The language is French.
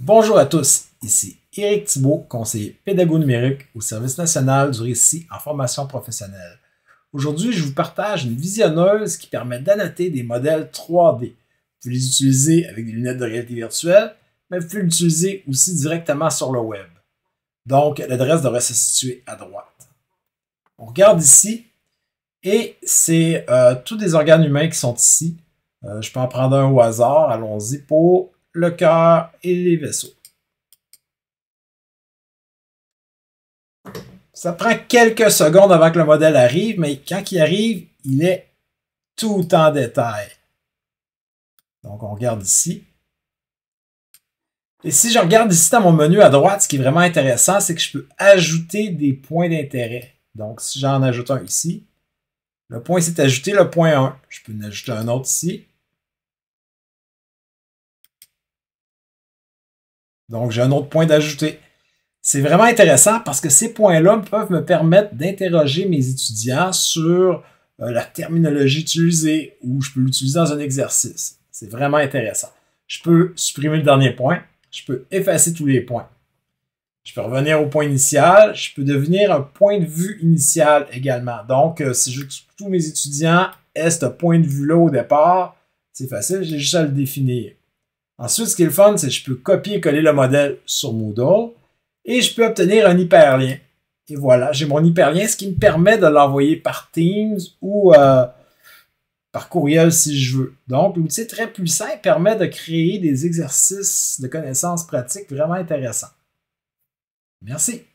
Bonjour à tous, ici Éric Thibault, conseiller pédago numérique au Service national du récit en formation professionnelle. Aujourd'hui, je vous partage une visionneuse qui permet d'annoter des modèles 3D. Vous pouvez les utiliser avec des lunettes de réalité virtuelle, mais vous pouvez l'utiliser aussi directement sur le web. Donc, l'adresse devrait se situer à droite. On regarde ici, et c'est tous des organes humains qui sont ici. Je peux en prendre un au hasard, allons-y pour le cœur et les vaisseaux. Ça prend quelques secondes avant que le modèle arrive, mais quand il arrive, il est tout en détail. Donc, on regarde ici. Et si je regarde ici dans mon menu à droite, ce qui est vraiment intéressant, c'est que je peux ajouter des points d'intérêt. Donc, si j'en ajoute un ici, le point s'est ajouté, le point 1. Je peux en ajouter un autre ici. Donc, j'ai un autre point d'ajouter. C'est vraiment intéressant parce que ces points-là peuvent me permettre d'interroger mes étudiants sur la terminologie utilisée ou je peux l'utiliser dans un exercice. C'est vraiment intéressant. Je peux supprimer le dernier point. Je peux effacer tous les points. Je peux revenir au point initial. Je peux devenir un point de vue initial également. Donc, si je veux que tous mes étudiants aient ce point de vue-là au départ, c'est facile, j'ai juste à le définir. Ensuite, ce qui est le fun, c'est que je peux copier et coller le modèle sur Moodle et je peux obtenir un hyperlien. Et voilà, j'ai mon hyperlien, ce qui me permet de l'envoyer par Teams ou par courriel si je veux. Donc, l'outil est très puissant et permet de créer des exercices de connaissances pratiques vraiment intéressants. Merci.